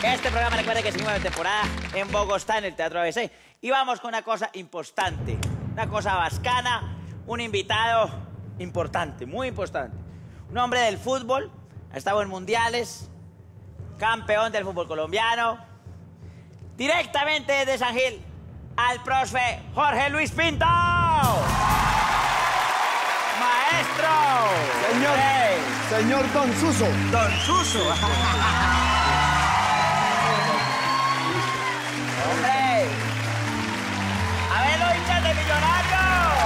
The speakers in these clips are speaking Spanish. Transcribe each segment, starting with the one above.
Este programa, recuerda que seguimos de temporada en Bogotá, en el Teatro ABC. Y vamos con una cosa importante, una cosa bacana, un invitado importante, muy importante. Un hombre del fútbol, ha estado en mundiales, campeón del fútbol colombiano. Directamente desde San Gil, al profe Jorge Luis Pinto. Maestro. Señor, señor Don Suso. Don Suso. ¡Hombre! ¡A ver los hinchas de Millonarios!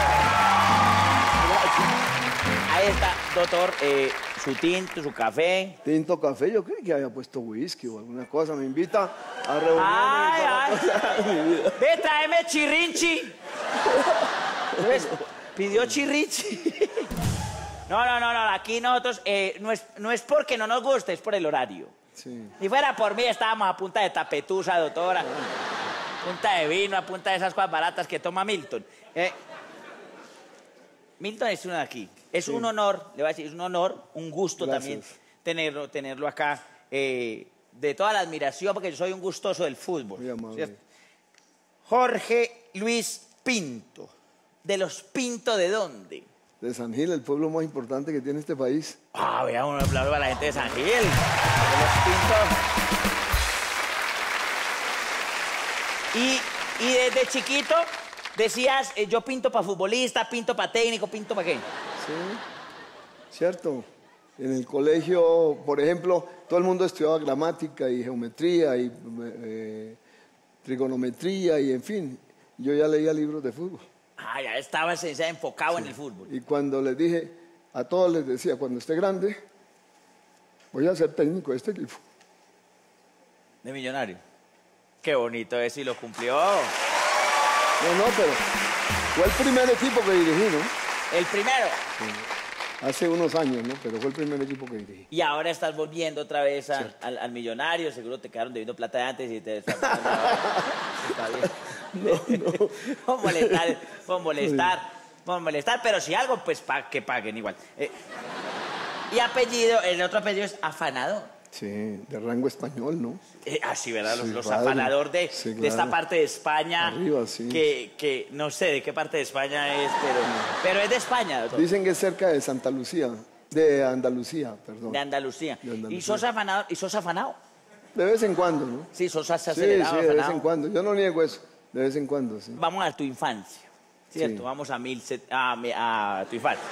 Ahí está, doctor, su tinto, su café. Tinto, café, yo creí que había puesto whisky o alguna cosa. Me invita a reuniones. ¡Ay! Ve, tráeme chirrinchi. Pues, pidió chirrinchi. No, aquí nosotros, no es porque no nos guste, es por el horario. Sí. Si fuera por mí, estábamos a punta de tapetusa, doctora. Punta de vino, a punta de esas cosas baratas que toma Milton. Milton es uno de aquí. Es un honor, le voy a decir, es un honor, un gusto. Gracias. También tenerlo acá. De toda la admiración, porque yo soy un gustoso del fútbol. Muy amable. ¿Cierto? Jorge Luis Pinto. ¿De los Pinto de dónde? De San Gil, el pueblo más importante que tiene este país. Ah, vea, un aplauso para la gente de San Gil. De los Pinto. Y desde chiquito decías, yo pinto para futbolista, pinto para técnico, pinto para qué. Sí, cierto. En el colegio, por ejemplo, todo el mundo estudiaba gramática y geometría y trigonometría y en fin. Yo ya leía libros de fútbol. Ah, ya estaba enfocado en el fútbol. Y cuando les dije, a todos les decía, cuando esté grande, voy a ser técnico de este equipo. De Millonario. Qué bonito eso y lo cumplió. No, pero fue el primer equipo que dirigí, ¿no? El primero. Sí. Hace unos años, ¿no? Pero fue el primer equipo que dirigí. Y ahora estás volviendo otra vez al Millonario. Seguro te quedaron debiendo plata de antes y te están pagando ahora. Está bien. No. Por molestar, pero si algo, pues que paguen igual. Y apellido, el otro apellido es Afanador. Sí, de rango español, ¿no? Sí, ¿verdad? Sí, los padre. afanador de esta parte de España. Arriba, sí. Que no sé de qué parte de España es, pero es de España, doctor. Dicen que es cerca de Santa Lucía, de Andalucía, perdón. De Andalucía. De Andalucía. ¿Y sos afanador? ¿Y sos afanado? De vez en cuando, ¿no? Sí, sos Sí, acelerado, de vez afanado. en cuando. Yo no niego eso, de vez en cuando, sí. Vamos a tu infancia, ¿cierto? Sí. Vamos a tu infancia.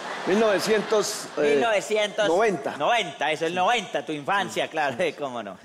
1990. 90, eso, el 90, tu infancia, claro, cómo no.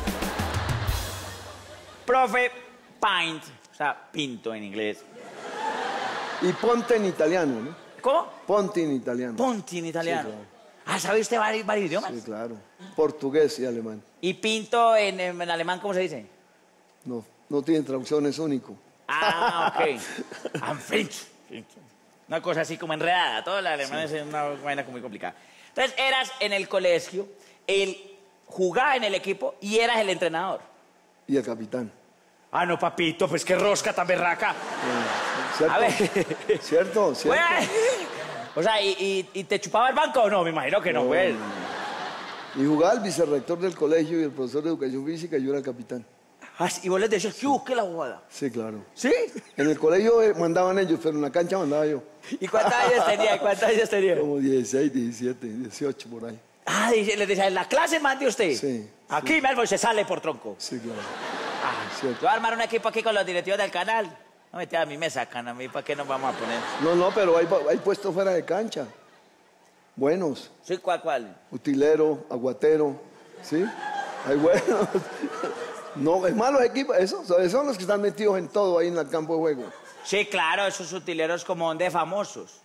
Profe Pint, o sea, Pinto en inglés. Y Ponte en italiano, ¿no? ¿Cómo? Ponte en italiano. Ponti en italiano. Sí, claro. Ah, ¿sabe usted varios idiomas? Sí, claro. Portugués y alemán. ¿Y Pinto en alemán cómo se dice? No tiene traducción, es único. Ah, ok. I'm French. Una cosa así como enredada. Todo el alemán es una vaina muy complicada. Entonces, eras en el colegio, jugaba en el equipo y eras el entrenador. Y el capitán. Ah, no, papito, pues qué rosca tan berraca. ¿Cierto? A ver. ¿Cierto? Bueno, o sea, ¿y te chupaba el banco o no? Me imagino que no, pues. Y jugaba el vicerrector del colegio y el profesor de educación física y yo era el capitán. Ah, y vos les decías, ¿qué busque la jugada? Sí, claro. ¿Sí? En el colegio mandaban ellos, pero en la cancha mandaba yo. ¿Y cuántos años tenía? ¿Cuántos años tenía? Como 16, 17, 18 por ahí. Ah, les decía, ¿en la clase mande usted? Sí. Aquí mismo se sale por tronco. Sí, claro. Ah, Cierto. yo voy a armar un equipo aquí con los directivos del canal. No, a mí me sacan, a mí, ¿para qué nos vamos a poner? No, pero hay puestos fuera de cancha. Buenos. Sí, ¿cuál? Utilero, aguatero, ¿sí? Hay buenos. No, es malo los equipos, esos son los que están metidos en todo ahí en el campo de juego. Sí, claro, esos utileros como de famosos.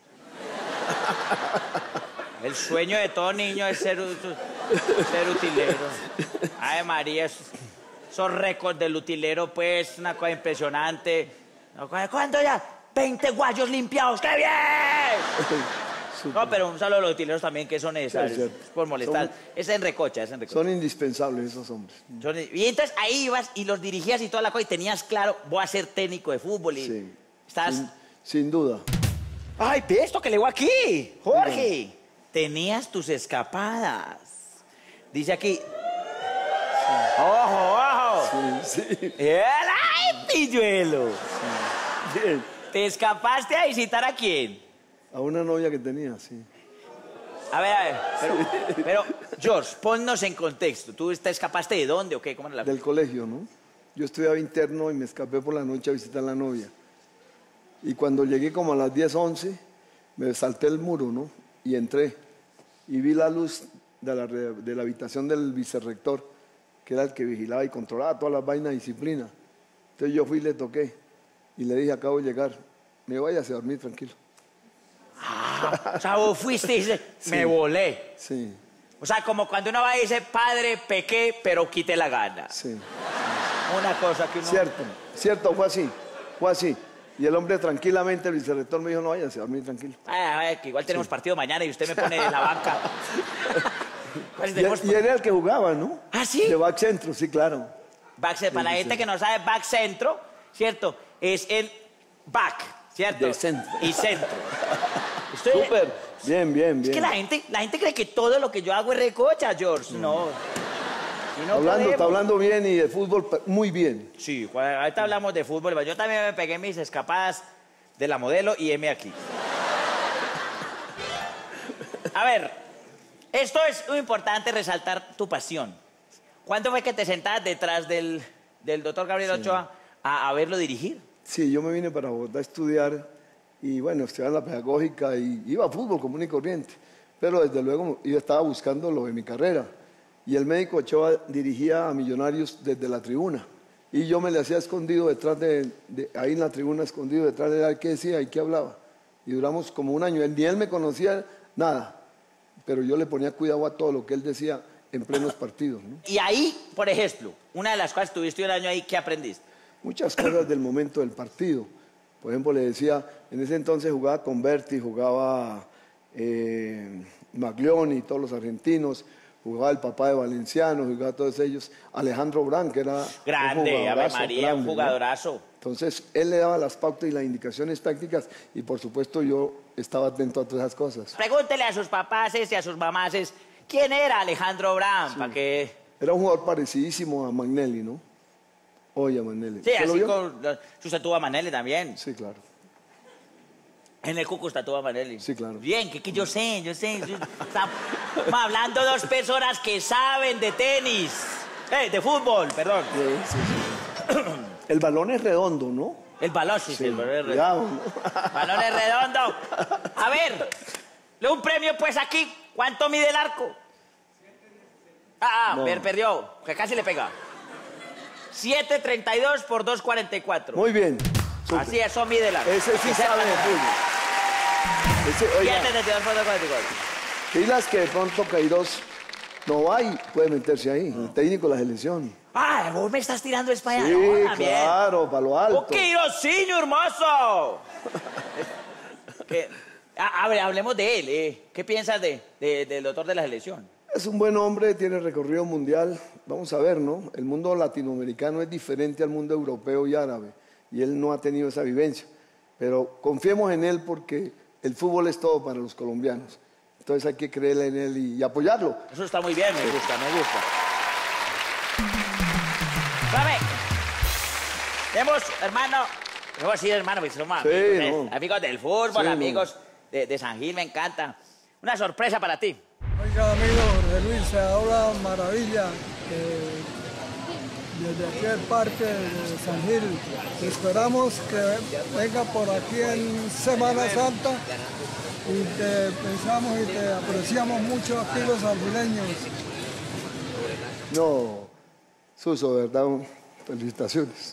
El sueño de todo niño es ser utilero. Ay, María, esos récords del utilero, pues, una cosa impresionante. ¿Cuánto ya? 20 guayos limpiados, ¡qué bien! No, pero un saludo a los utileros también, que son necesarios, por molestar. Es en Recocha, es en Recocha. Son indispensables esos hombres. Y entonces ahí ibas y los dirigías y toda la cosa, y tenías claro, voy a ser técnico de fútbol y Sí. estás... Sin duda. ¡Ay, ve esto que le voy aquí! ¡Jorge! Tenías tus escapadas. Dice aquí... ¡Ojo, ojo! Sí, sí. ¡Ay, pilluelo! Bien. ¿Te escapaste a visitar a quién? A una novia que tenía, sí. A ver, pero, George, ponnos en contexto. ¿Tú te escapaste de dónde o qué? ¿Cómo era la... Del colegio, ¿no? Yo estudiaba interno y me escapé por la noche a visitar a la novia. Y cuando llegué como a las 10, 11, me salté el muro, ¿no? Y entré. Y vi la luz de la habitación del vicerrector, que era el que vigilaba y controlaba todas las vainas de disciplina. Entonces yo fui y le toqué. Y le dije, acabo de llegar. Me váyase a dormir tranquilo. Ah, o sea, vos fuiste y dices, me volé. Sí, O sea, como cuando uno va y dice, padre, pequé, pero quité la gana. sí. Una cosa que uno... Cierto, fue así. Y el hombre tranquilamente, el vicerrector me dijo, no váyase a dormir tranquilo. Que igual tenemos partido mañana y usted me pone en la banca. Pues Y era el que jugaba, ¿no? ¿Ah, sí? De back centro, sí, claro. Para la gente que no sabe, back centro, ¿cierto? Es el back, ¿cierto? De centro. Y centro. Usted- Súper. Bien. Es que la gente cree que todo lo que yo hago es recocha, George. No. Y no Está podemos. hablando bien y de fútbol muy bien. Sí, ahorita hablamos de fútbol. Yo también me pegué mis escapadas de la modelo y heme aquí. A ver, esto es muy importante resaltar tu pasión. ¿Cuándo fue que te sentabas detrás del doctor Gabriel Ochoa a verlo dirigir? Sí, yo me vine para Bogotá a estudiar y bueno, estudiaba en la pedagógica y iba a fútbol común y corriente. Pero desde luego yo estaba buscando lo de mi carrera. Y el médico Ochoa dirigía a Millonarios desde la tribuna. Y yo me le hacía escondido detrás ahí en la tribuna, escondido detrás de él, qué decía y qué hablaba. Y duramos como un año. Ni él me conocía, nada. Pero yo le ponía cuidado a todo lo que él decía en plenos partidos, ¿no? Y ahí, por ejemplo, una de las cosas que tuviste un año ahí, ¿qué aprendiste? Muchas cosas del momento del partido. Por ejemplo, le decía, en ese entonces jugaba Converti, jugaba Maglioni y todos los argentinos, jugaba el papá de Valenciano, jugaba todos ellos, Alejandro Brand, que era Grande, Ave María, un jugadorazo. ¿no? Entonces, él le daba las pautas y las indicaciones tácticas y, por supuesto, yo estaba atento a todas esas cosas. Pregúntele a sus papás y a sus mamás quién era Alejandro Brand, para que... Era un jugador parecidísimo a Magnelli, ¿no? Oye, a Magnelli. Sí, ¿Usted lo así vio? con... Usted tuvo a Manelli también. Sí, claro. En el Cúcuta tuvo a Manelli. Sí, claro. Bien, que yo sé. Estamos hablando dos personas que saben de tenis. De fútbol, perdón. Sí. El balón es redondo, ¿no? El balón, sí, el balón es redondo. Cuidado, ¿no? Balón es redondo. A ver, un premio pues aquí. ¿Cuánto mide el arco? No. Perdió, que casi le pega. 7.32 por 2.44. Muy bien. Súper. Así eso mide el arco. Ese sí sabe de fútbol. Oiga, 7.32 por 2.44. pilas que de pronto Queiroz no va y puede meterse ahí, el técnico de la selección. Vos me estás tirando España. Sí, No, también. claro, para lo alto. ¡Oh, Queirozinho, hermoso! A ver, hablemos de él. ¿Qué piensas del doctor de la selección? Es un buen hombre, tiene recorrido mundial. Vamos a ver, ¿no? El mundo latinoamericano es diferente al mundo europeo y árabe. Y él no ha tenido esa vivencia. Pero confiemos en él porque el fútbol es todo para los colombianos. Entonces hay que creerle en él y apoyarlo. Eso está muy bien, me gusta. ¿Sabe? Tenemos, hermano, no voy a decir hermano, porque somos amigos, no. amigos del fútbol, Sí, amigos de San Gil, me encanta. Una sorpresa para ti. Oiga, amigo Jorge Luis, se habla maravilla desde aquí del parque de San Gil. Esperamos que venga por aquí en Semana Santa y te pensamos y te apreciamos mucho aquí los sangileños. No, Suso, de verdad, felicitaciones.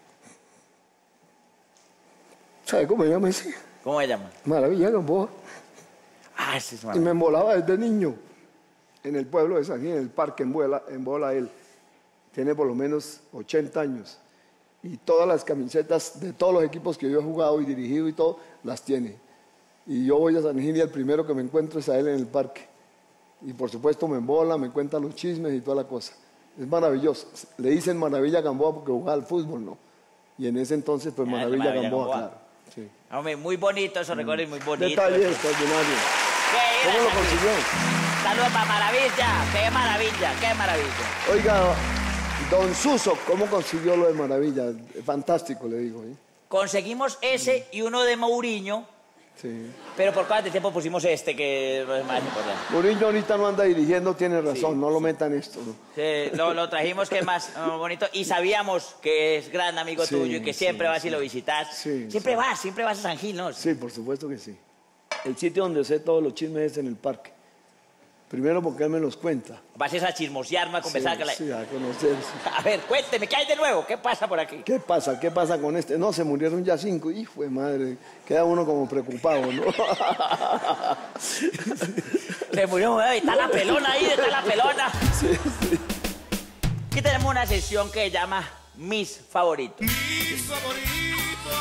¿Sabe cómo se llama ese? ¿Cómo se llama? Maravilla Gamboa. Ese es Y me embolaba desde niño en el pueblo de San Gil, en el parque embola él. Tiene por lo menos 80 años. Y todas las camisetas de todos los equipos que yo he jugado y dirigido y todo, las tiene. Y yo voy a San Gil y el primero que me encuentro es a él en el parque. Y por supuesto me embola, me cuenta los chismes y toda la cosa. Es maravilloso. Le dicen Maravilla Gamboa porque jugaba al fútbol, ¿no? Y en ese entonces, pues Maravilla Gamboa, claro. Sí. Hombre, muy bonito, esos recuerdos muy bonitos. Detalle extraordinario. ¿Cómo lo consiguió? Saludos para Maravilla, qué maravilla. Oiga, Don Suso, ¿cómo consiguió lo de Maravilla? Fantástico, le digo. Conseguimos ese y uno de Mourinho, Sí. pero por cosas de tiempo pusimos este, que es más importante. Mourinho ahorita no anda dirigiendo, tiene razón, no lo metan esto. ¿No? Sí, lo trajimos que es más bonito y sabíamos que es gran amigo Sí, tuyo y que siempre sí, vas y lo visitas. Sí, siempre vas a San Gil, ¿no? Sí, por supuesto que sí. El sitio donde sé todos los chismes es en el parque. Primero porque él me los cuenta. Vas a chismosear, a conversar. Sí, a conocerse. A ver, cuénteme, ¿qué hay de nuevo? ¿Qué pasa por aquí? ¿Qué pasa? ¿Qué pasa con este? No, se murieron ya 5. Hijo de madre, queda uno como preocupado, ¿no? Se murió, está la pelona ahí, está la pelona. Sí. Aquí tenemos una sesión que se llama Mis Favoritos. Mis favoritos.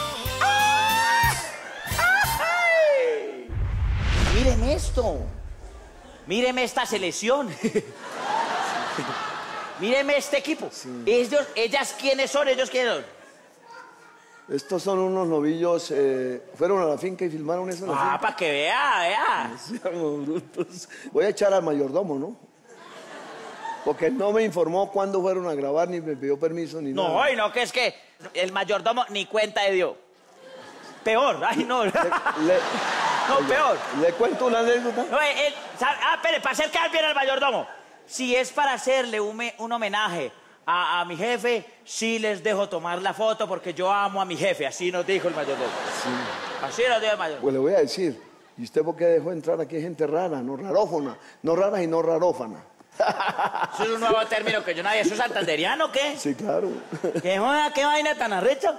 ¡Ay! Míreme esto. Míreme esta selección. Míreme este equipo. ¿Ellas quiénes son? ¿Ellos quiénes son? Estos son unos novillos, fueron a la finca y filmaron eso en la finca. Para que vea. Seamos brutos. Voy a echar al mayordomo, ¿no? Porque no me informó cuándo fueron a grabar, ni me pidió permiso, ni nada. No, ay, no, que es que el mayordomo ni cuenta de Dios. Peor, ay, no. No, peor. ¿Le cuento una anécdota? No, espere, para hacer quedar bien al mayordomo. Si es para hacerle un homenaje a mi jefe, sí les dejo tomar la foto porque yo amo a mi jefe. Así nos dijo el mayordomo. Sí. Así nos dijo el mayordomo. Pues le voy a decir, ¿y usted por qué dejó entrar aquí gente rara, no rarófona? No rara y no rarófana. Eso es un nuevo término que yo no había. ¿Eso es santanderiano o qué? Sí, claro. ¿Qué vaina tan arrecha?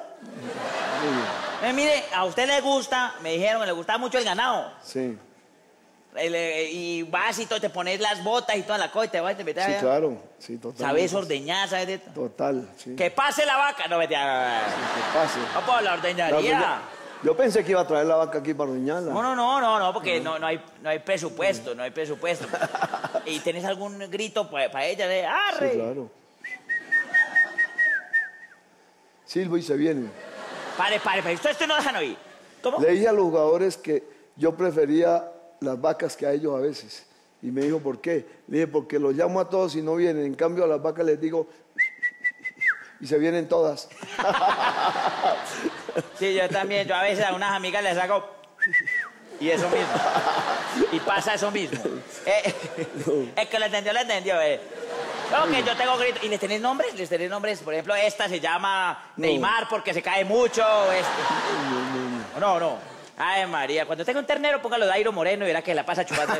Mire, a usted le gusta, me dijeron que le gustaba mucho el ganado. Sí. Y vas y todo, te pones las botas y toda la cosa y te vas y te metes Sí, allá. claro. Sí, total. ¿Sabes ordeñar? ¿Sabes de Total, sí. Que pase la vaca. No, vete a... Que pase. No, pues la ordeñaría. Yo pensé que iba a traer la vaca aquí para ordeñarla. No, porque no hay presupuesto, no hay presupuesto. ¿Y tenés algún grito para ella de arre? Sí, claro. Silbo y se viene. Pare, esto no dejan oír. ¿Cómo? Le dije a los jugadores que yo prefería las vacas que a ellos a veces. Y me dijo, ¿por qué? Le dije, porque los llamo a todos y no vienen. En cambio, a las vacas les digo, y se vienen todas. Sí, yo también. Yo a veces a unas amigas les hago... Y eso mismo. Y pasa eso mismo. El que lo entendió, lo entendió. No, que yo tengo gritos. ¿Y les tenés nombres? ¿Les tenés nombres? Por ejemplo, esta se llama Neymar porque se cae mucho. No. Ay, María, cuando tenga un ternero, póngalo de Dairo Moreno y verá que la pasa chupando.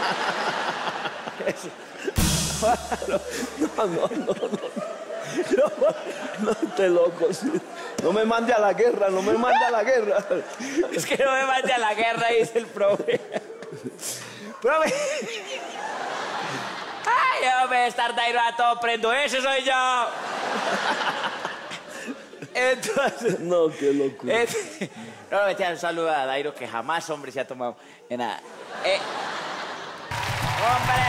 No, esté loco. Sí. No me mande a la guerra, no me mande a la guerra. Es que no me mande a la guerra, dice el profe. Profe. Ay, yo voy a estar Dairo a todo prendo. Ese soy yo. Entonces... No, qué locura. No, me un saludo a Dairo, que jamás, hombre, se ha tomado en nada. ¡Hombre!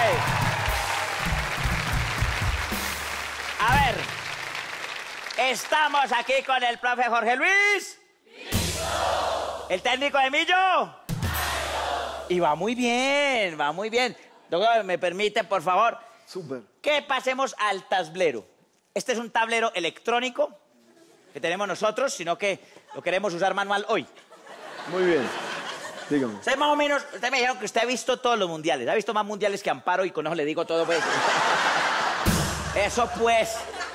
A ver, estamos aquí con el profe Jorge Luis. ¿El técnico de Millo? Y va muy bien, va muy bien. Doctor, ¿me permite, por favor? Súper. Que pasemos al tablero. Este es un tablero electrónico que tenemos nosotros, sino que lo queremos usar manual hoy. Muy bien. Dígame. Usted más o menos, usted me dijeron que usted ha visto todos los mundiales. Ha visto más mundiales que Amparo y con eso le digo todo, pues. Eso, pues.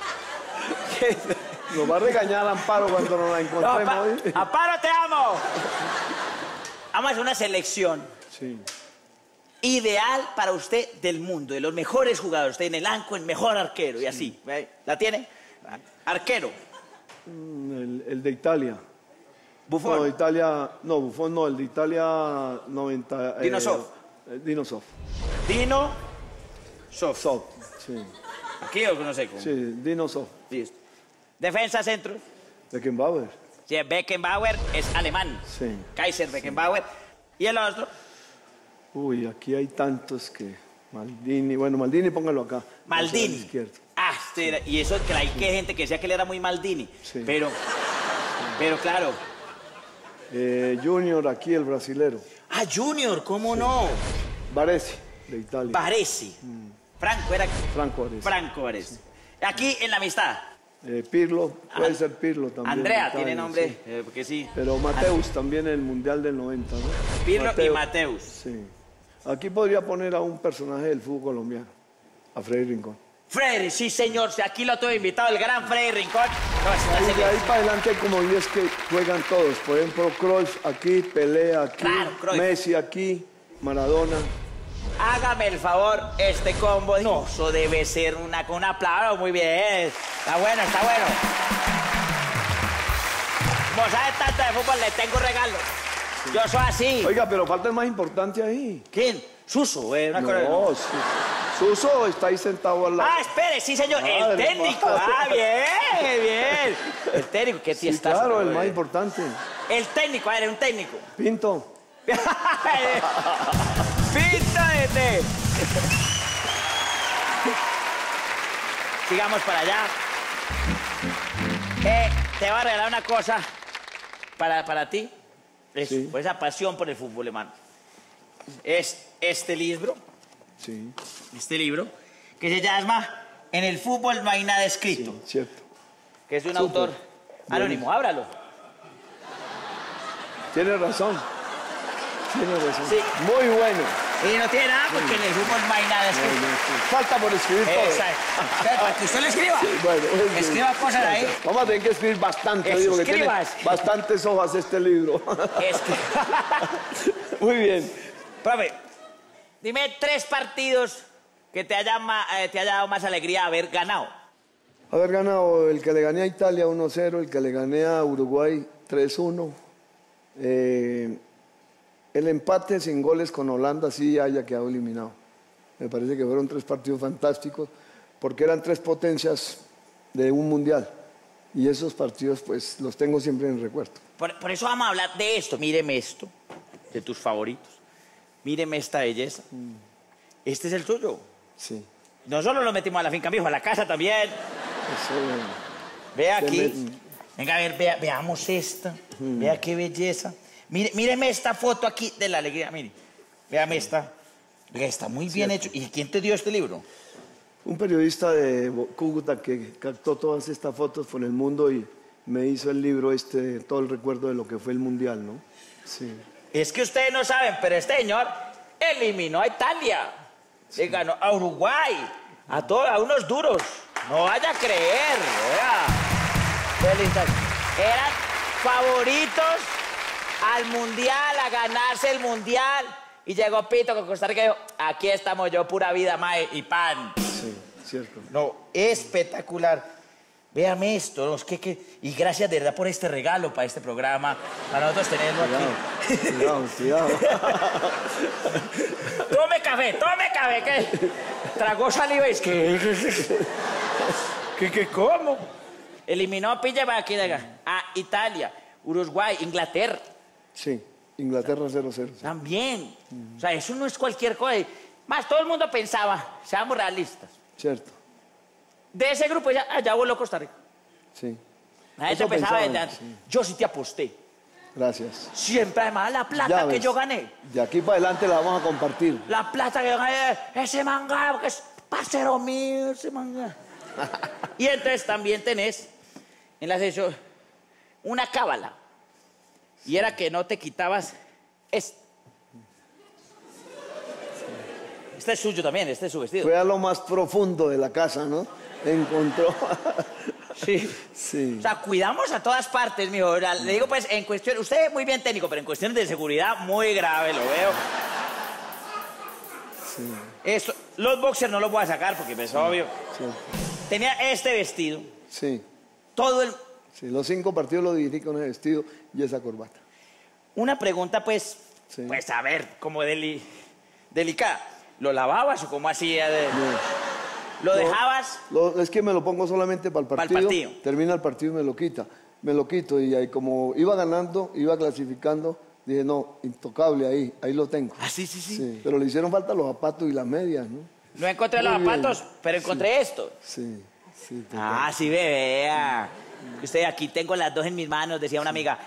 Nos va a regañar Amparo cuando nos la encontremos. No, Amparo, te amo. Vamos a hacer una selección. Sí. Ideal para usted del mundo, de los mejores jugadores. Usted en el banco, el mejor arquero y así. ¿La tiene? Arquero. El de Italia. Buffon. No, de Italia. No, Buffon no, el de Italia 90. Dinosov. Dinosov. Dino. Sof. Sof, sí. Aquí o no sé cómo. Sí, Dinosov. Listo. Defensa centro. Beckenbauer. Sí, Beckenbauer es alemán. Sí. Kaiser Beckenbauer. ¿Y el otro? Uy, aquí hay tantos que... Maldini. Bueno, Maldini, póngalo acá. Maldini. Izquierdo. Ah, y eso que hay que gente que decía que él era muy Maldini. Sí. Pero claro. Junior, aquí el brasilero. Ah, Junior, ¿cómo no? Baresi, de Italia. Baresi. Franco era... Franco Baresi. Franco Baresi. Aquí en la amistad. Pirlo, puede ser Pirlo también. Andrea Montaño, tiene nombre, sí. porque sí. Pero Mateus también en el Mundial del 90, ¿no? Pirlo y Mateus. Sí. Aquí podría poner a un personaje del fútbol colombiano, a Freddy Rincón. Freddy, sí señor, aquí lo tuve invitado, el gran Freddy Rincón. No, Y de ahí para adelante hay como 10 que juegan todos. Por ejemplo, Cruyff aquí, Pelé aquí, Claro, Cruyff. Messi aquí, Maradona. Hágame el favor, este combo. No, eso debe ser un aplauso, muy bien. Está bueno, está bueno. Como sabe tanto de fútbol, le tengo un regalo. Yo soy así. Oiga, pero falta el más importante ahí. ¿Quién? Suso, una cosa. No, Suso está ahí sentado al lado. Ah, espere, sí, señor. El Madre técnico. madre. Ah, bien, bien. El técnico, qué Sí, tiestazo. claro, el güey. más importante. El técnico, a ver, un técnico. Pinto. ¡Pinta de té! Sigamos para allá. Te voy a regalar una cosa para ti. Sí. Por esa pasión por el fútbol, hermano. Es este libro, Sí, que se llama En el fútbol no hay nada escrito, cierto. que es de un Súper. autor anónimo. Ábralo. Tiene razón. Tiene razón. Sí. Muy bueno. Y no tiene nada porque en el fútbol no hay nada escrito. Falta por escribir todo. Exacto. Para que usted lo escriba. Bueno, Escriba cosas ahí. Vamos a tener que escribir bastante, Eso, digo, que tiene escribas. bastantes hojas este libro. Muy bien. Profe, dime 3 partidos que te haya dado más alegría haber ganado. Haber ganado el que le gané a Italia 1-0, el que le gané a Uruguay 3-1. El empate sin goles con Holanda sí haya quedado eliminado. Me parece que fueron 3 partidos fantásticos porque eran 3 potencias de un mundial. Y esos partidos pues los tengo siempre en recuerdo. Por eso vamos a hablar de esto. Míreme esto, de tus favoritos. Míreme esta belleza. Este es el tuyo. Sí. No solo lo metimos a la finca, mijo, a la casa también. Eso, Vea Se aquí. Venga, a ver, veamos esta. Vea qué belleza. Míreme esta foto aquí de la alegría. Mire, véame esta. Vea, está muy bien hecho. ¿Y quién te dio este libro? un periodista de Cúcuta que captó todas estas fotos por el mundo y me hizo el libro todo el recuerdo de lo que fue el Mundial, ¿no? Sí. Es que ustedes no saben, pero este señor eliminó a Italia. Le ganó a Uruguay. A unos duros. No vaya a creer. Vea. Felicitaciones. Eran favoritos al Mundial, a ganarse el Mundial. Y llegó Pito con Costa Rica y dijo, aquí estamos yo, pura vida, mae, y pan. Sí, cierto. No, espectacular. Véame esto, ¿no? Y gracias de verdad por este regalo para este programa, para nosotros tenerlo aquí. Cuidado. Tome café, que tragó saliva y es que ¿cómo? Eliminó a Pilla a Italia, Uruguay, Inglaterra. Sí, Inglaterra 0-0. Sí. También. O sea, eso no es cualquier cosa. Más, todo el mundo pensaba, seamos realistas. Cierto, De ese grupo allá voló Costa Rica. sí. Nadie Eso te pensaba desde pensaban, antes. sí. Yo sí te aposté. Gracias. Siempre, además, la plata Ya que ves, yo gané. de aquí para adelante la vamos a compartir. La plata que yo gané, ese manga, porque es parcero mío, ese manga. Y entonces también tenés en la sesión una cábala. Y era que no te quitabas este. Este es suyo también, este es su vestido. Fue a lo más profundo de la casa, ¿no? Encontró. Sí. Sí. O sea, cuidamos a todas partes, mijo. Le digo, pues, en cuestión... Usted es muy bien técnico, pero en cuestiones de seguridad, muy grave, lo veo. Sí. Esto, los boxers no los voy a sacar porque es obvio. Sí. Tenía este vestido. Sí. Todo el... Sí, los 5 partidos los dirigí con ese vestido y esa corbata. Una pregunta, pues... Sí. Pues, a ver, como delicada. ¿Lo lavabas o cómo hacía? ¿Lo dejabas? Es que me lo pongo solamente para el Para el partido. partido. Termina el partido y me lo quita. Me lo quito y ahí como iba ganando, iba clasificando, dije, no, intocable ahí lo tengo. Ah, sí. Sí, pero le hicieron falta los zapatos y las medias, ¿no? No encontré los Muy bien. zapatos, pero encontré esto. Sí. Total. Ah, sí, vea. Usted, aquí tengo las dos en mis manos, decía una amiga.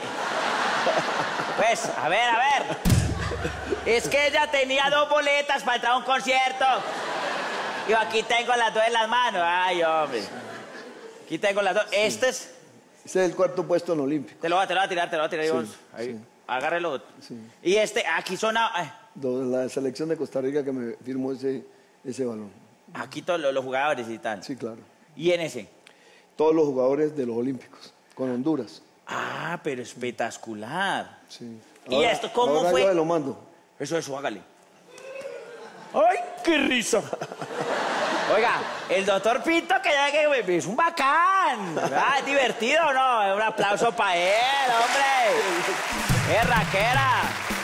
Pues, a ver. Es que ella tenía 2 boletas para entrar a un concierto. Yo aquí tengo las dos en las manos. Ay, hombre. Aquí tengo las dos. Sí. Este es... Ese es el cuarto puesto en olímpico. Te lo voy a tirar. Sí, Ahí. sí. Agárrelo. Sí. Y este, aquí son... La selección de Costa Rica que me firmó ese balón. Aquí todos los jugadores y tal. Sí, claro. ¿Y en ese? Todos los jugadores de los olímpicos, con Honduras. Ah, pero espectacular. Sí. ¿Y esto cómo ahora fue? yo lo mando. Eso, hágale. ¡Ay, qué risa! Oiga, el doctor Pinto que es un bacán. Ah, es divertido, ¿no? Un aplauso para él, hombre. ¡Es raquera!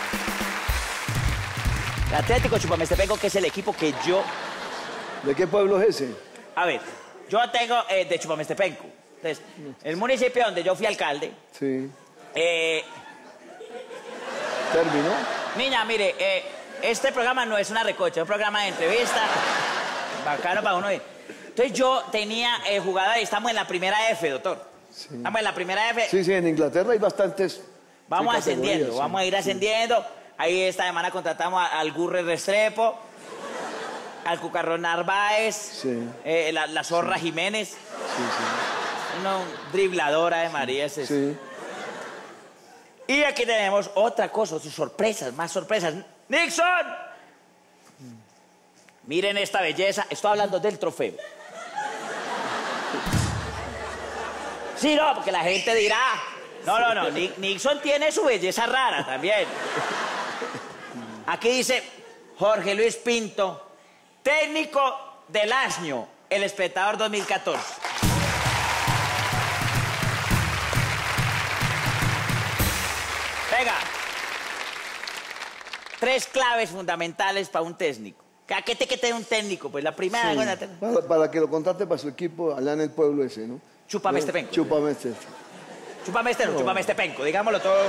El Atlético Chupamestepenco, que es el equipo que yo... ¿De qué pueblo es ese? A ver, yo tengo de Chupamestepenco. Entonces, el municipio donde yo fui alcalde... Sí. ¿Terminó? Niña, mire, este programa no es una recocha, es un programa de entrevista. Bacano para uno. Entonces yo tenía jugadores, estamos en la primera F, doctor. Sí. Estamos en la primera F. Sí, en Inglaterra hay bastantes. Vamos ascendiendo, vamos a ir ascendiendo. Ahí esta semana contratamos al Gurre Restrepo, al Cucarrón Narváez, la Zorra Jiménez. Una dribladora de María. Sí. Y aquí tenemos otra cosa, sus sorpresas, más sorpresas. ¡Nixon! Miren esta belleza. Estoy hablando del trofeo. Sí, no, porque la gente dirá... No. Nixon tiene su belleza rara también. Aquí dice Jorge Luis Pinto, técnico del Asño, El Espectador 2014. Venga. 3 claves fundamentales para un técnico. ¿Qué tiene que tener un técnico? Pues la primera... Sí, para que lo contrate para su equipo allá en el pueblo ese, ¿no? Chupamestepenco. Chupamestepenco, digámoslo todo.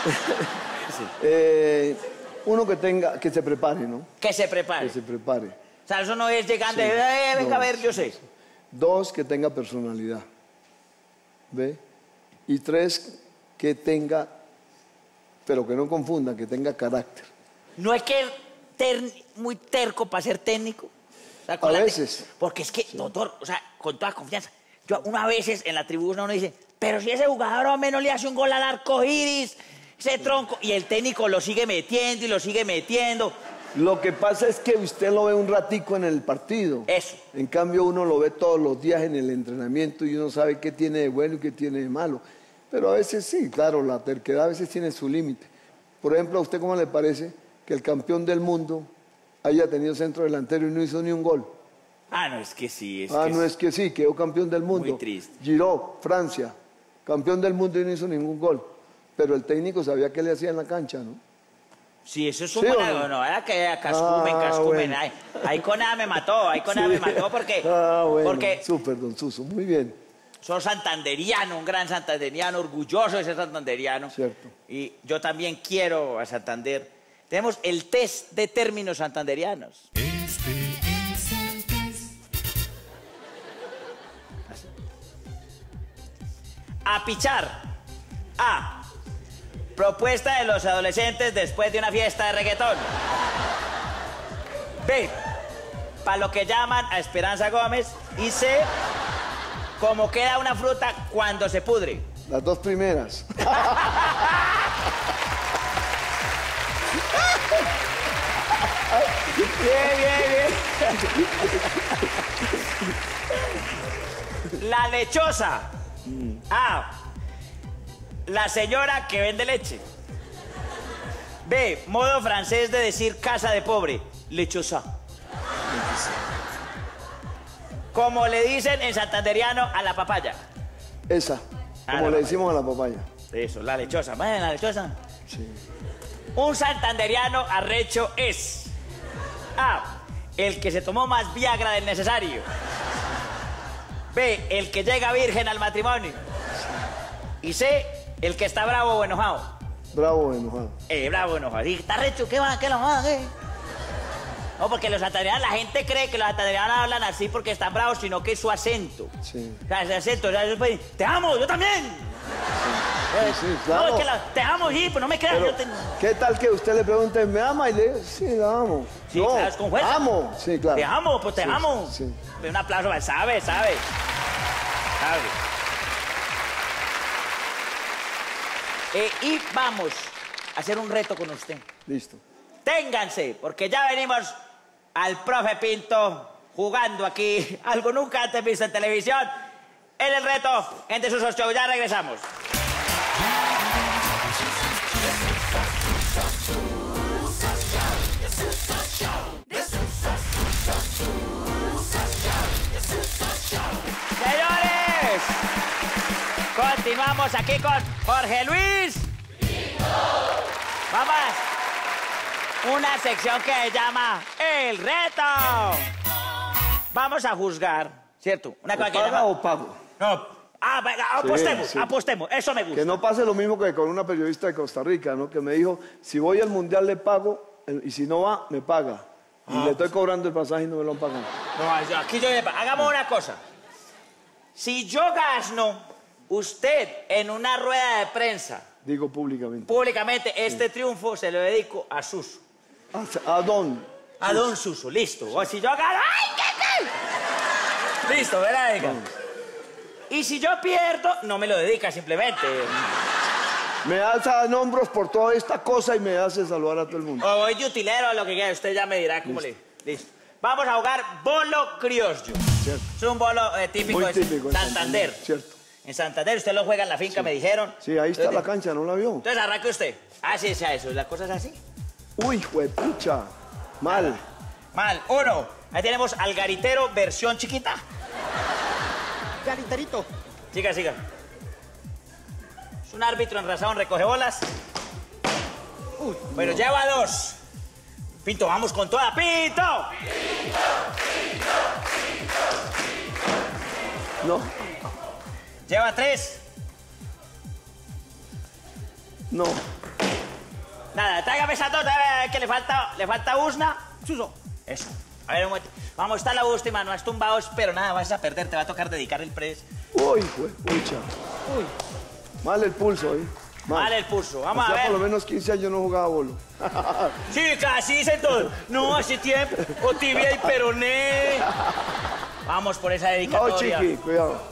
Sí. Uno que se prepare, ¿no? Que se prepare. Que se prepare. O sea, eso no es llegando venga a ver, yo sé. 2, que tenga personalidad. ¿Ve? Y 3, que tenga, pero que no confunda, que tenga carácter. No es que muy terco para ser técnico. O sea, a veces. Porque es que, doctor, o sea, con toda confianza, uno a veces en la tribuna uno dice, pero si ese jugador al menos le hace un gol al arco iris, ese tronco, y el técnico lo sigue metiendo y lo sigue metiendo. Lo que pasa es que usted lo ve un ratico en el partido. Eso. En cambio, uno lo ve todos los días en el entrenamiento y uno sabe qué tiene de bueno y qué tiene de malo. Pero a veces sí, claro, la terquedad a veces tiene su límite. Por ejemplo, ¿a usted cómo le parece que el campeón del mundo haya tenido centro delantero y no hizo ni un gol? Ah, no, es que sí. Es que sí, quedó campeón del mundo. Muy triste. Giroud, Francia, campeón del mundo y no hizo ningún gol. Pero el técnico sabía qué le hacía en la cancha, ¿no? Sí, eso es un buena, no, era que cascumen. Bueno. Ahí con nada me mató, porque... bueno, porque súper, don Suso, muy bien. Soy santanderiano, un gran santanderiano, orgulloso de ser santanderiano. Cierto. Y yo también quiero a Santander. Tenemos el test de términos santanderianos. Apichar. A. Propuesta de los adolescentes después de una fiesta de reggaetón. B. Para lo que llaman a Esperanza Gómez. Y C. Como queda una fruta cuando se pudre. Las 2 primeras. Bien. La lechosa. A. La señora que vende leche. B. Modo francés de decir casa de pobre. Lechosa. Como le dicen en santanderiano a la papaya. Esa. Como le decimos a la papaya. Eso, la lechosa. ¿Vayan la lechosa? Sí. Un santanderiano arrecho es... A. El que se tomó más Viagra del necesario. B. El que llega virgen al matrimonio. Y C. El que está bravo o enojado. Bravo o enojado. Bravo o enojado. Y está arrecho, ¿qué va? ¿Qué la va? No, porque los santandereanos, la gente cree que los santandereanos hablan así porque están bravos, sino que es su acento. Sí. O sea, ese acento, o sea, ellos pueden decir, te amo, yo también. Sí, claro. No, es que te amo, sí, pero no me creas, Pero, yo te... ¿qué tal que usted le pregunte, ¿me ama? Y le diga, sí, la amo. Sí, no, claro, es con fuerza. amo. Sí, claro. Te amo, pues te Sí, amo. sí. Un aplauso, sabe. Y vamos a hacer un reto con usted. Listo. Ténganse, porque ya venimos al profe Pinto jugando aquí, algo nunca antes visto en televisión. En el reto, entre sus show, ya regresamos. Señores, continuamos aquí con Jorge Luis. Vamos. Una sección que se llama El Reto. Vamos a juzgar, ¿cierto? Una cosa que ¿Paga llama... o pago? No. Venga, apostemos, Sí. apostemos. Eso me gusta. Que no pase lo mismo que con una periodista de Costa Rica, ¿no? Que me dijo, si voy al Mundial le pago, y si no va, me paga. Y le estoy cobrando el pasaje y no me lo han pagado. No, aquí yo... Hagamos una cosa. Si yo gano, usted en una rueda de prensa, Digo públicamente. públicamente, este triunfo se lo dedico a Suso. ¿A dónde? A don Suso, listo. O si yo gano... ¡Ay, qué! Listo, ¿verdad? Y si yo pierdo, no me lo dedica simplemente. Me alzan hombros por toda esta cosa y me hace saludar a todo el mundo. O voy de utilero o lo que quiera. Usted ya me dirá cómo le... Listo. Vamos a jugar bolo criollo. Cierto. Es un bolo típico, Muy típico de en Santander. Cierto. En Santander, usted lo juega en la finca, me dijeron. Sí, ahí está la cancha, ¿no la vio? Entonces arranque usted. Así sea eso, la cosa es así. Uy, juepucha. Mal. Mal. Uno. Ahí tenemos al garitero versión chiquita. Gariterito. Siga. Es un árbitro enrasado en recoge bolas. Bueno, lleva 2. Pinto, vamos con toda. ¡Pinto! No, Lleva 3. no. Nada, tráigame esa dos, que le falta usna. Suso. Eso. A ver, un momento. Vamos, está la última, no has tumbado, pero nada, vas a perder, te va a tocar dedicar el press. Uy, juepucha. Uy. Mal el pulso, ¿eh? Mal el pulso, vamos a Hacía ver. por lo menos 15 años no jugaba bolo. Sí, casi dicen todo. No, hace tiempo. O tibia y peroné. Vamos por esa Oh, dedicatoria. chiqui, cuidado.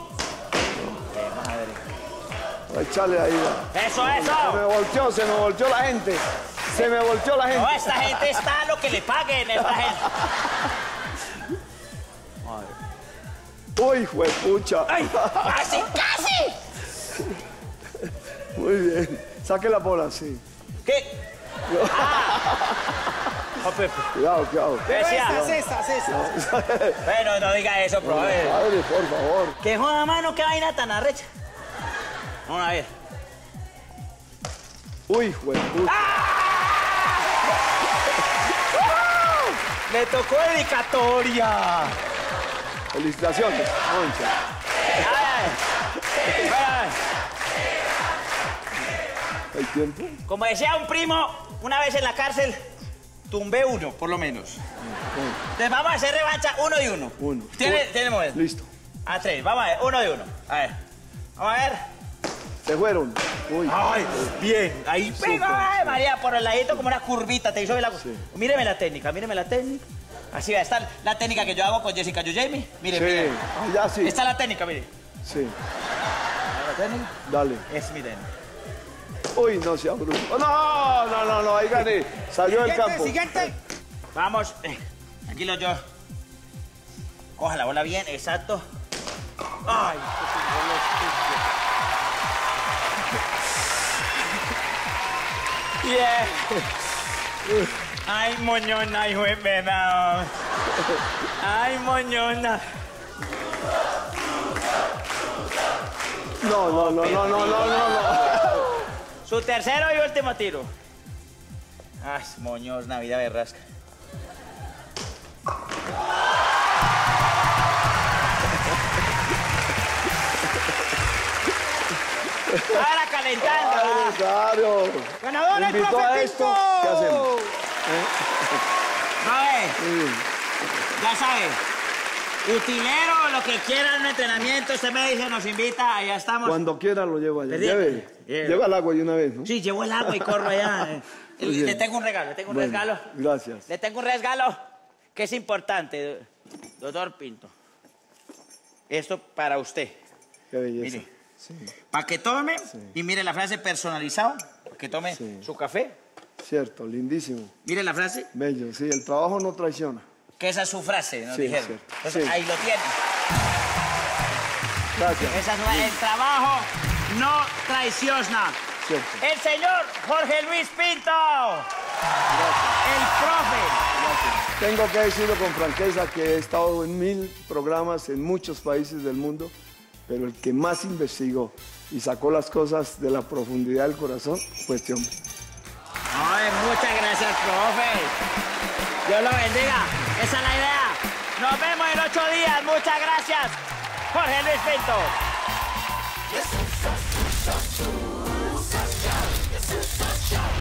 Madre. Échale ahí. Eso. Se me volteó la gente. Se me volteó la gente. No, esta gente está a lo que le paguen, esta gente. Uy, juepucha. ¡Ay! ¡Casi! Muy bien. Saque la bola, sí. ¿Qué? Cuidado. Decía. César. Bueno, no diga eso, profe. Padre, por favor. ¿Qué joda, mano? ¿Qué vaina tan arrecha? Vamos a ver. Uy, juepucha. ¡Me tocó dedicatoria! Felicitaciones, Moncha. Ay. ¿Hay tiempo? Como decía un primo, una vez en la cárcel, tumbé 1, por lo menos. Entonces vamos a hacer revancha 1 y 1. Uno. ¿Tiene momento? Listo. A 3, vamos a ver, 1 y 1. A ver. Vamos a ver. Se fueron. Uy. Ay, bien. Ahí pegó, ay, María, por el ladito como una curvita. Te hizo la... Sí. Míreme la técnica. Así va a estar la técnica que yo hago con Jessica Yujemi. Mire, Sí. mire. Ya sí. Esta es la técnica, mire. Sí. ¿La técnica? Dale. Es mi técnica. Uy, no sea bruto. Oh, no. Ahí gané. Salió del campo. Siguiente. Vamos. Tranquilo, yo. Coja la bola bien, exacto. Ay, yeah. Ay, moñona, hijo de venado. Ay, moñona. No. Su tercero y último tiro. Ay, moños, Navidad berrasca. Ahora calentando. Claro. Ganador el Invitó profe a esto. Pinto. ¿Qué hacemos? Profe, Sí. ya sabe. Utilero, lo que quiera en un entrenamiento, usted me dice, nos invita, allá estamos. Cuando quiera lo llevo allá. Pendiente. Lleva el agua de una vez, ¿no? Sí, llevo el agua y corro allá. Muy bien. Le tengo un regalo, le tengo un Bueno, regalo. Gracias. Le tengo un regalo que es importante, doctor Pinto. Esto para usted. Qué belleza. Mire. Sí, Para que tome, y mire la frase personalizado, para que tome Sí. su café. cierto, lindísimo. Mire la frase, Bello, sí, el trabajo no traiciona. que esa es su frase, nos Sí, dijeron. cierto. Entonces, Sí. ahí lo tiene. Gracias. Esa es el trabajo no traiciona. Cierto. El señor Jorge Luis Pinto. El profe. Tengo que decirlo con franqueza que he estado en 1000 programas en muchos países del mundo, pero el que más investigó y sacó las cosas de la profundidad del corazón fue este hombre. Ay, muchas gracias, profe. Dios lo bendiga. Esa es la idea. Nos vemos en 8 días. Muchas gracias. Jorge Luis Pinto.